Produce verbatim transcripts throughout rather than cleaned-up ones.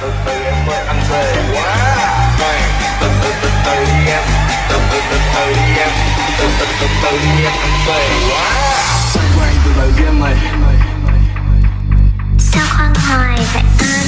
từ từ em ơi anh về quá. Từ từ từ từ đi em, từ từ từ từ đi em, từ từ từ từ đi em anh về quá. Quay từ từ đi em ơi. Sao khoan hoài vậy anh?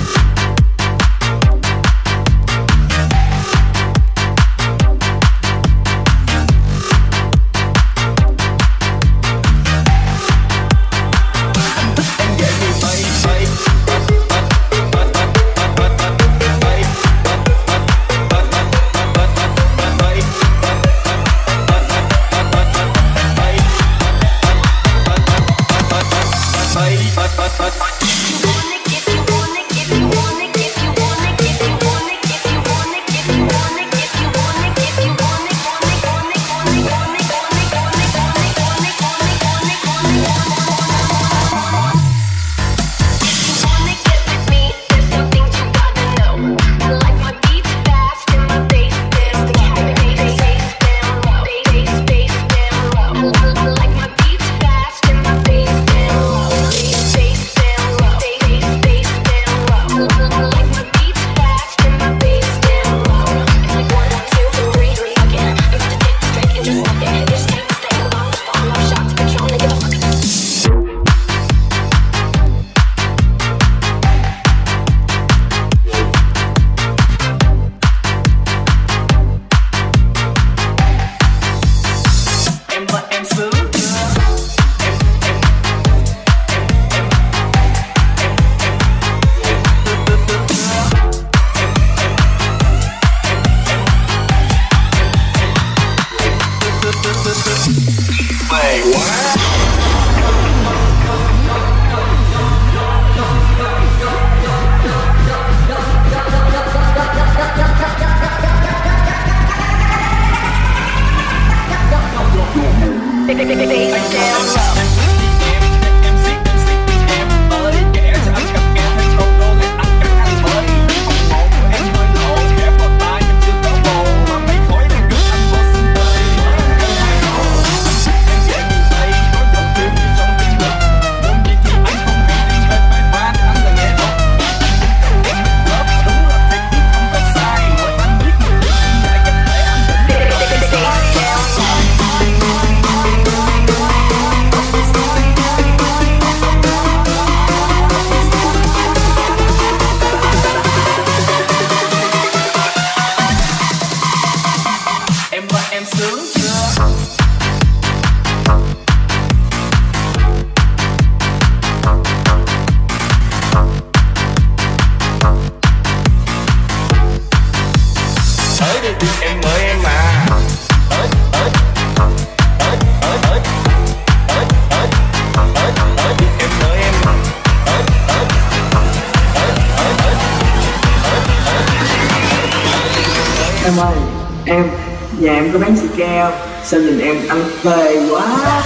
Em ơi, em, nhà em có bán xì keo, sao nhìn em ăn phê quá.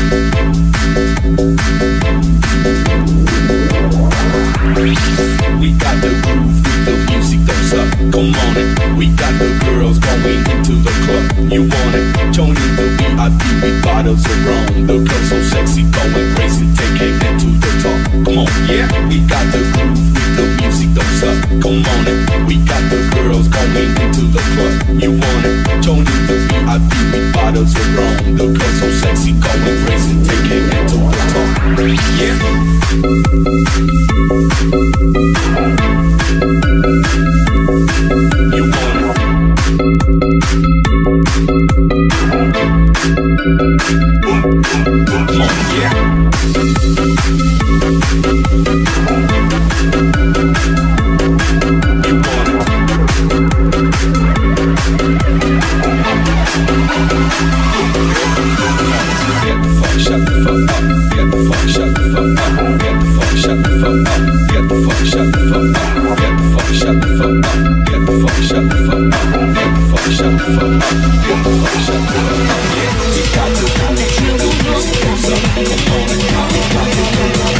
We Come on, yeah, we got the groove with the music, don't suck. Come on it, we got the girls going into the club. You want it? Join in the V I P with bottles of rum. The girls so sexy, going crazy, taking it to the top. Yeah. You want it? Come on, yeah. You want it? Get the fuck, shut the fuck up. Get the fuck, shut the fuck up. Get the fuck, shut the fuck up. Get the fuck, shut the fuck up. Get the fuck, shut the fuck up. Get the fuck, shut the fuck up. Get the fuck, shut the fuck up. Get the fuck, shut the fuck up. Yeah, we got to do it. The music goes up. Come on and come. We got to do it.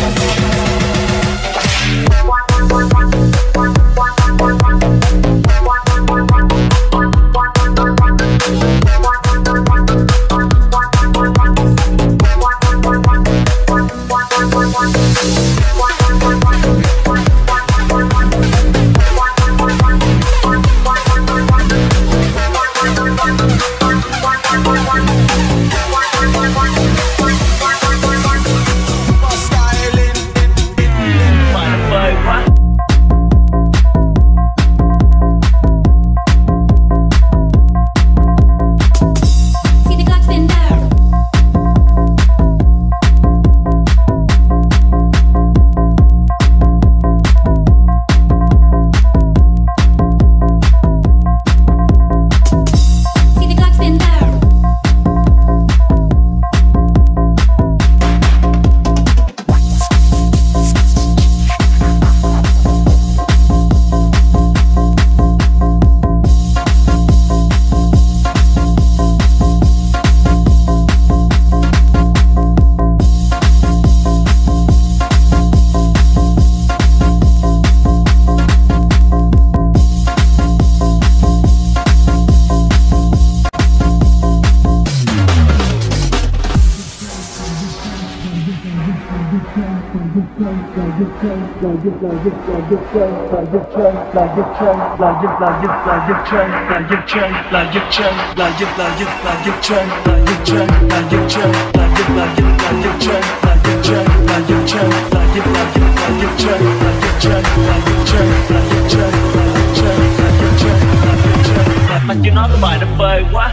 Mà chưa nói cái bài nó phê quá.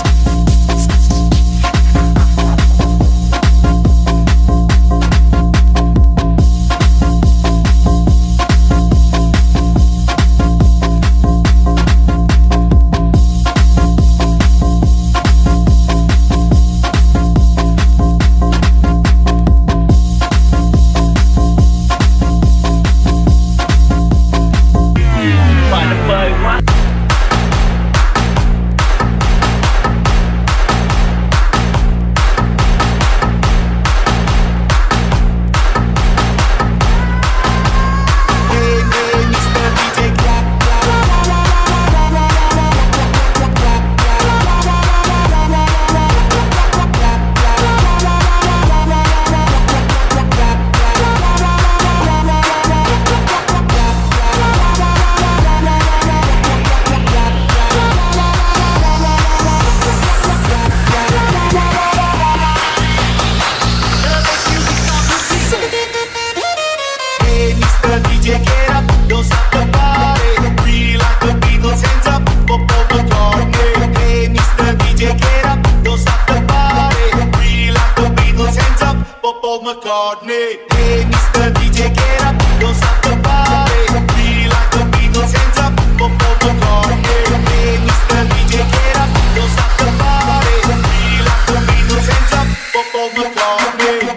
McCartney. Hey, Mister D J, get up, don't stop the party. Be like the Beatles, hands up, for Paul McCartney. Hey, Mister D J, get up, don't stop the party. Be like the Beatles, hands up, for Paul McCartney.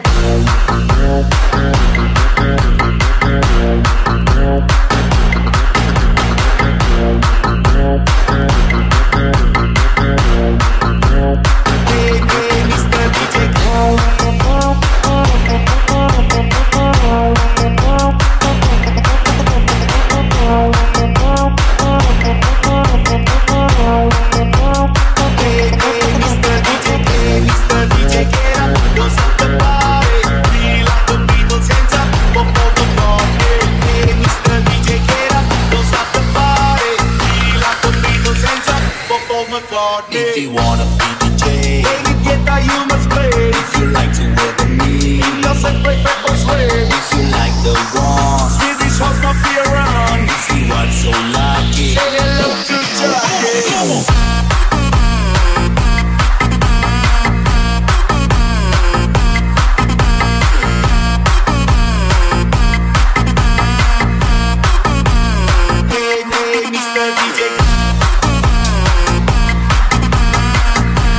Hey, hey, Mister D J, party. If you wanna be D J, Baby, guitar you must play. if you like to wear the knee, No se play for slave. if you like the one, Swedish house not be around. if you are so lucky. Say hello to Jackie. If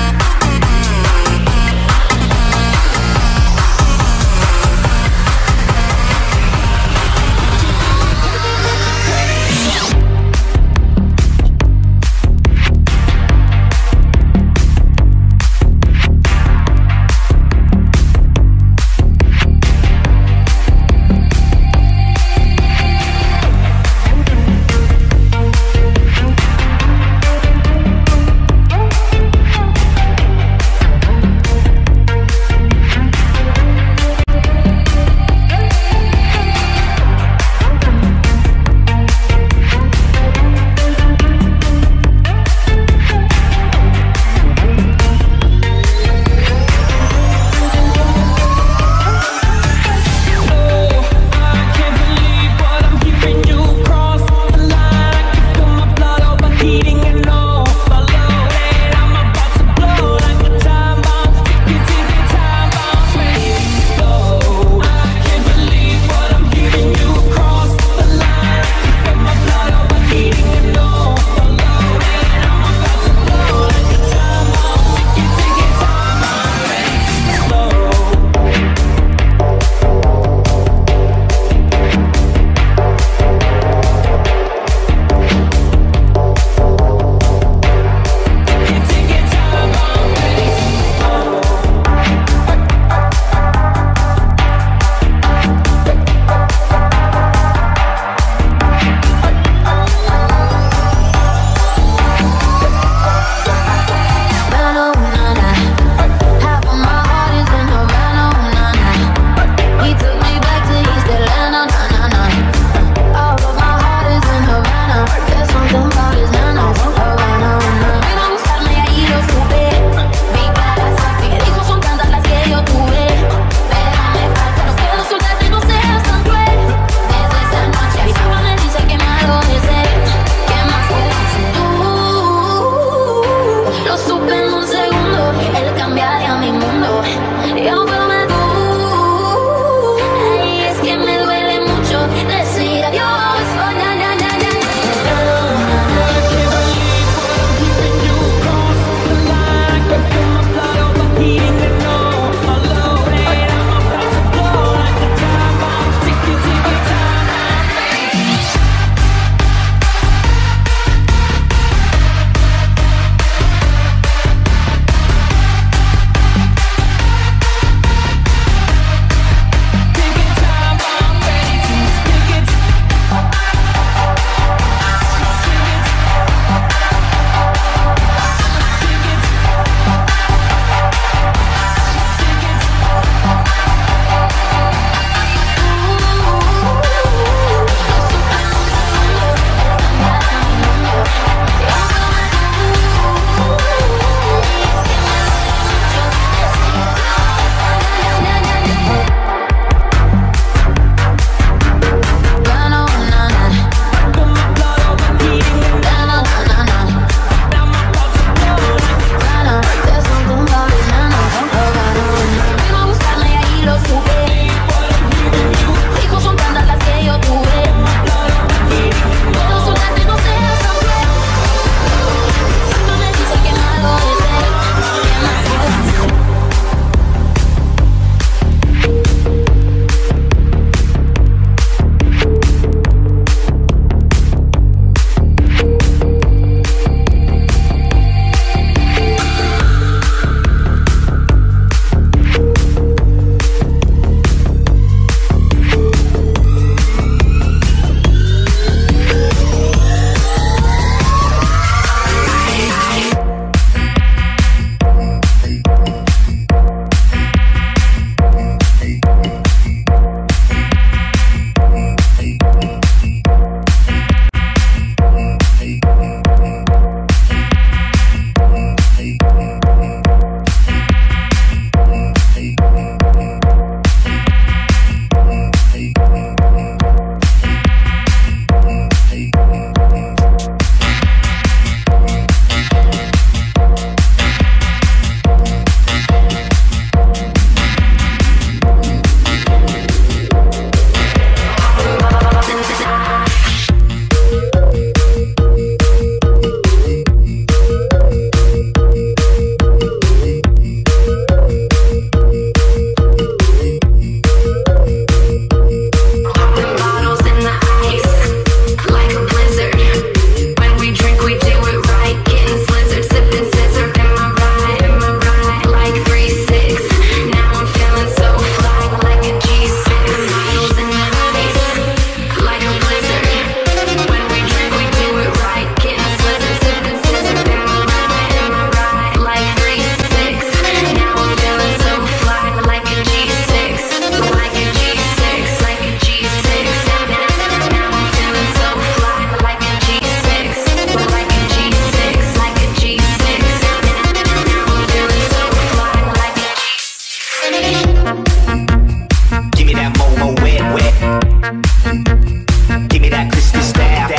Give me that Christy style.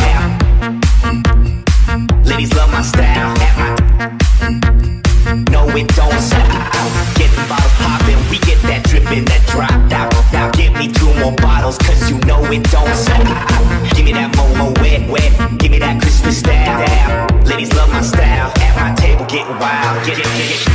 Ladies love my style. No, it don't stop. Getting bottles poppin', we get that drippin', that drop. Now, now give me two more bottles, cause you know it don't stop. Give me that Momo wet, wet. Give me that Christy style. Ladies love my style. At my table getting wild. Get it, get it.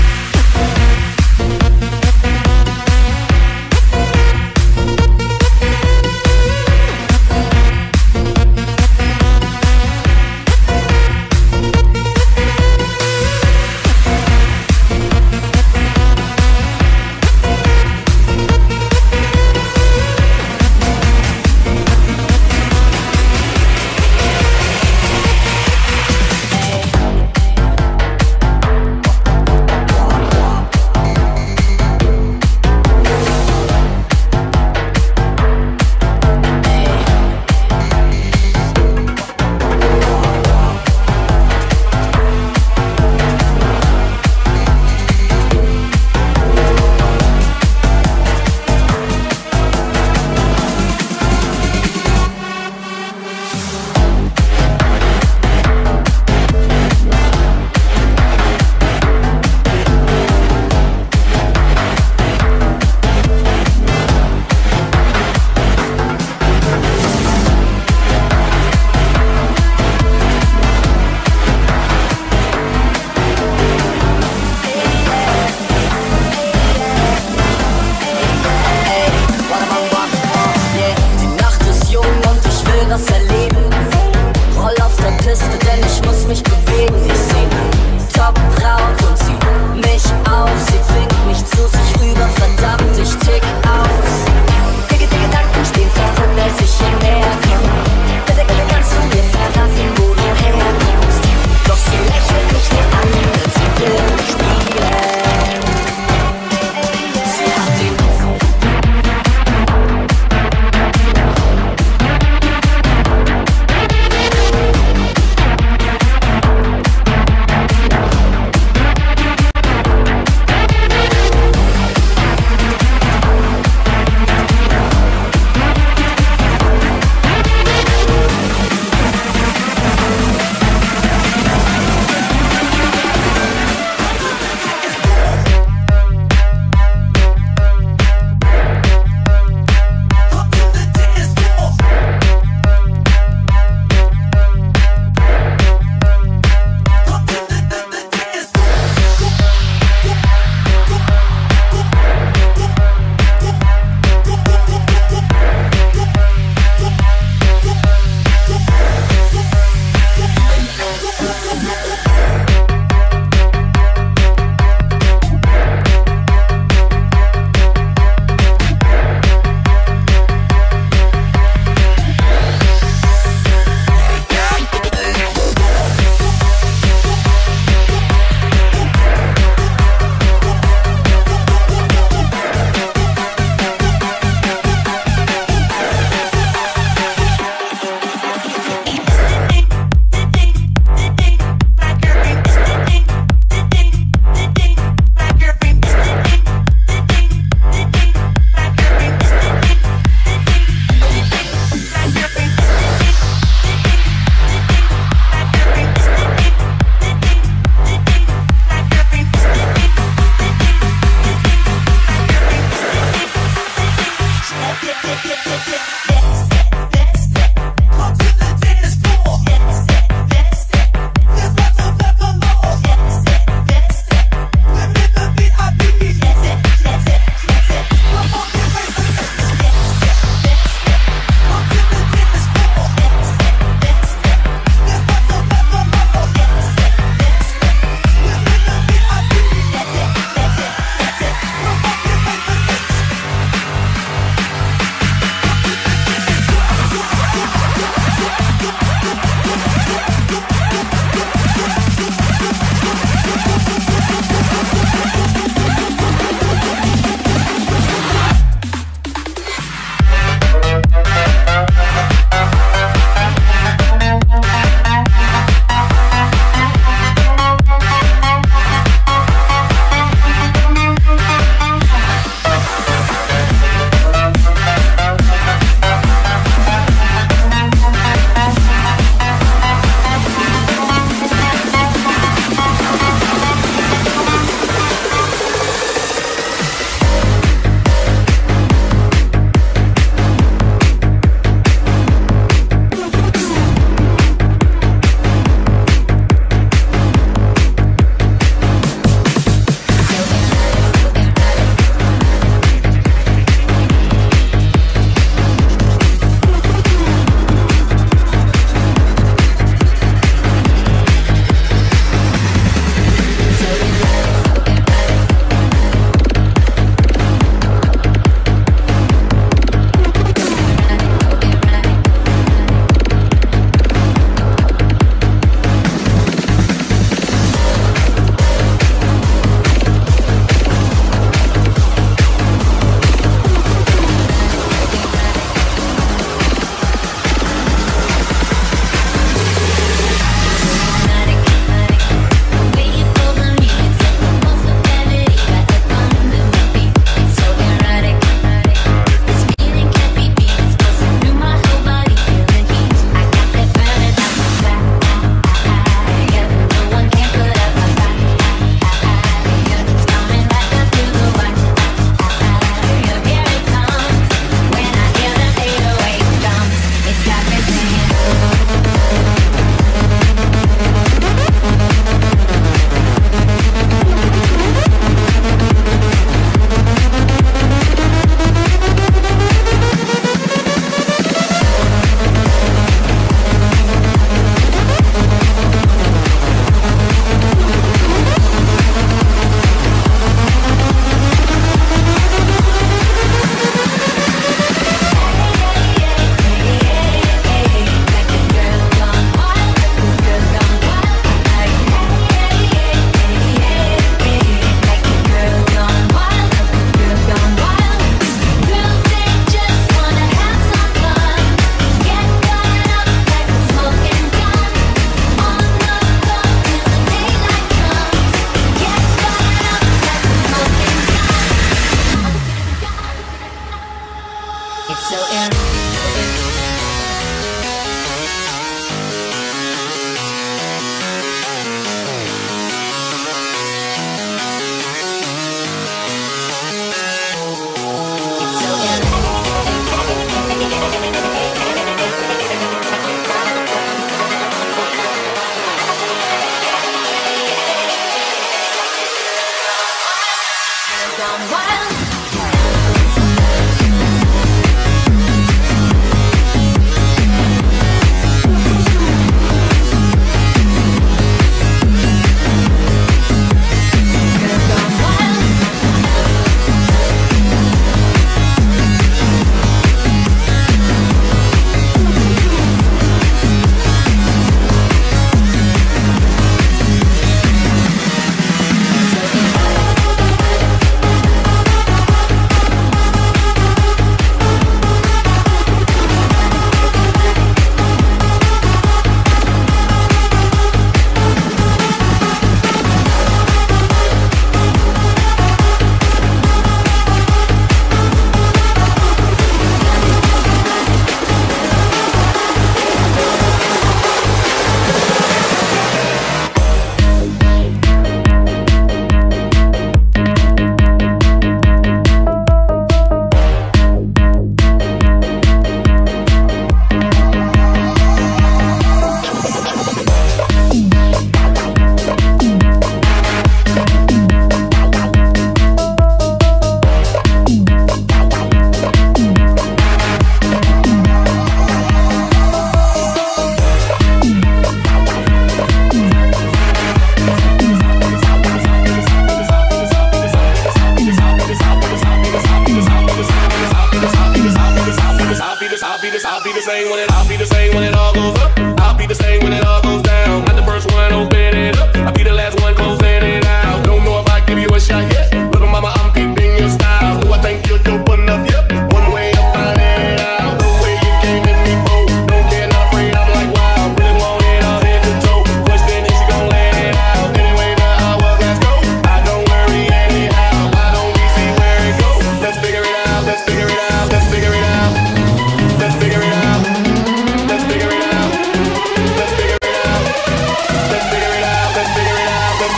I'll be the same when it, I'll be the same when it all goes up. I'll be the same when it all goes down. Not the first one open it up. I'll be the last one closing it out. Don't know if I give you a shot yet. Little mama, I'm keeping your style. Do I think you're dope enough? Yep. One way of finding it out. The way you came in me, bold. Don't care, not afraid. I'm like wow. Really want it all head to toe. Question is she gon' let it out? Anyway, the hourglass go. I don't worry anyhow. Why don't we see where it goes? Let's figure it out. Let's figure it out. Let's figure it out. Let's figure it out. Let's figure it out. Let's figure it out. Let's figure it out. Let's figure it out. Let's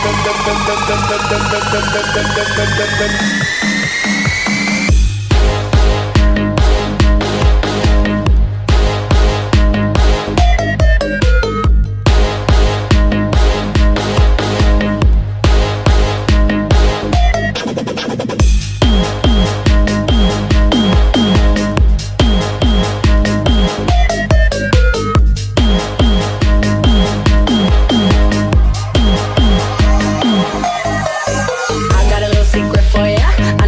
figure it out. I got a little secret for ya. I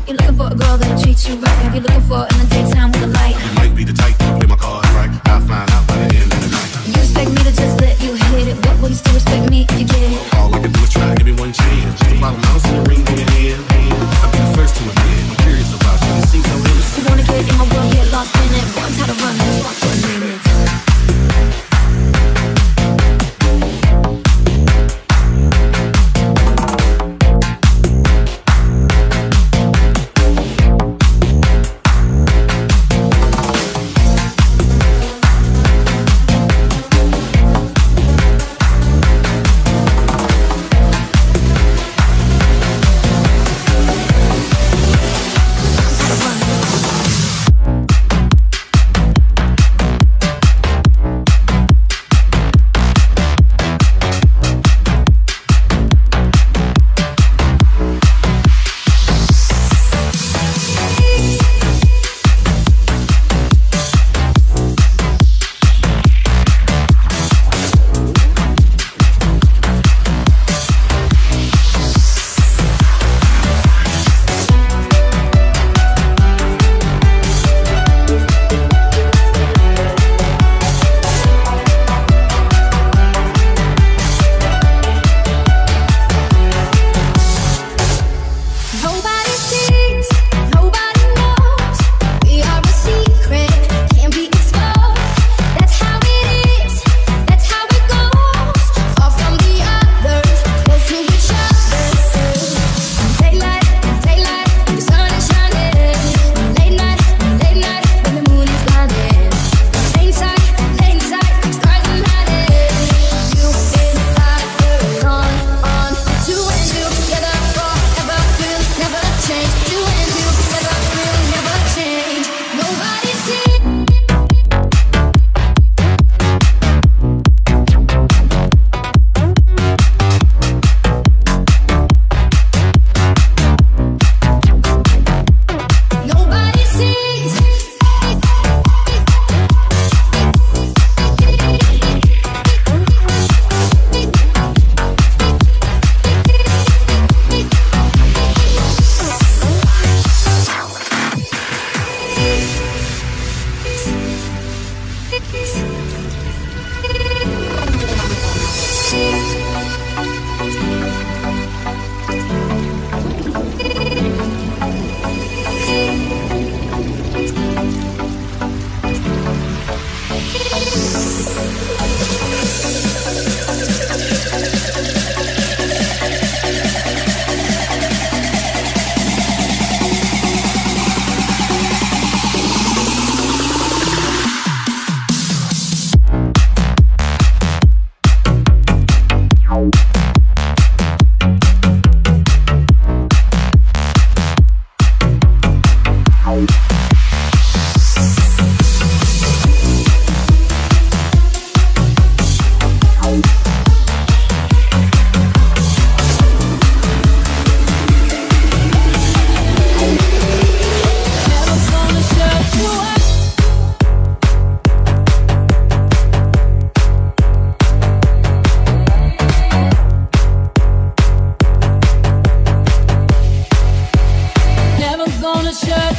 You're looking for a girl that'll treat you right. You're looking for in the daytime with a light. You might be the type to play my cards right. I'll find out by the end of the night. You expect me to just let you hit it, but will you still respect me if you get it? All I can do is try, give me one chance. The bottom mouse in the ring in your hand. I'll be the first to admit, I'm curious about you. You seem so innocent. You wanna get in my world, get lost in it. Boy, I'm tired of running this walk for a minute. Gonna shut